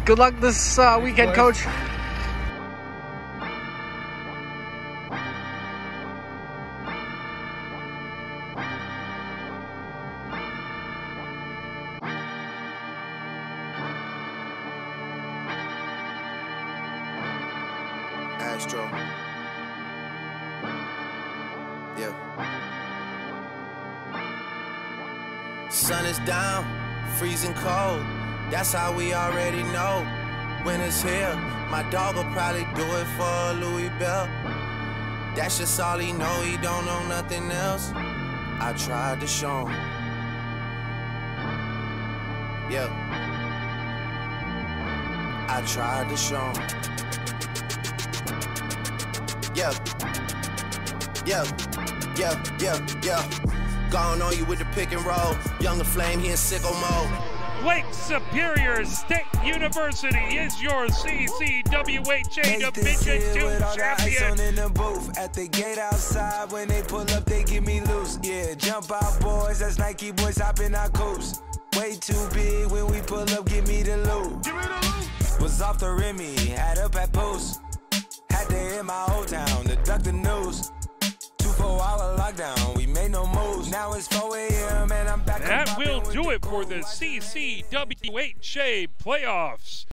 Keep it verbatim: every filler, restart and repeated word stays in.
Good luck this uh, weekend, Coach. Astro. Yeah. Sun is down, freezing cold. That's how we already know. Winter's here. My dog will probably do it for Louis Bell. That's just all he know. He don't know nothing else. I tried to show him. Yeah. I tried to show him. Yeah, yeah, yeah, yeah, yeah. Gone on you with the pick and roll. Younger Flame, he in sicko mode. Lake Superior State University is your C C W H A Division two champion. In the booth at the gate outside, when they pull up, they give me loose. Yeah, jump out, boys. That's Nike boys hopping our coops. Way too big when we pull up, give me the loot. Give me the loot. Was off the Remy, had up at post. Had to hit my old town to duck the news. Two four hour lockdown, we made no moves. Now it's four A M and I'm back. That will do it for the C C W H A playoffs.